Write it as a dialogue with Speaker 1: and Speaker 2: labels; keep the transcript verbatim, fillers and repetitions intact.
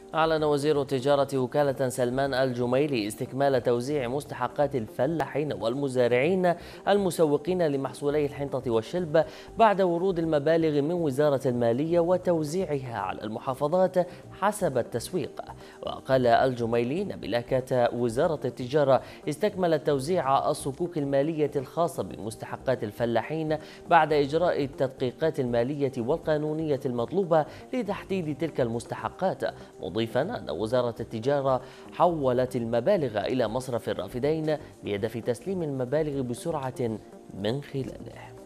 Speaker 1: أعلن وزير التجارة وكالة سلمان الجميلي استكمال توزيع مستحقات الفلاحين والمزارعين المسوقين لمحصولي الحنطة والشلب بعد ورود المبالغ من وزارة المالية وتوزيعها على المحافظات حسب التسويق. وقال الجميلي إن ملاكة وزارة التجارة استكملت توزيع الصكوك المالية الخاصة بمستحقات الفلاحين بعد إجراء التدقيقات المالية والقانونية المطلوبة لتحديد تلك المستحقات، مضيفا أن وزارة التجارة حولت المبالغ إلى مصرف الرافدين بهدف تسليم المبالغ بسرعة من خلاله.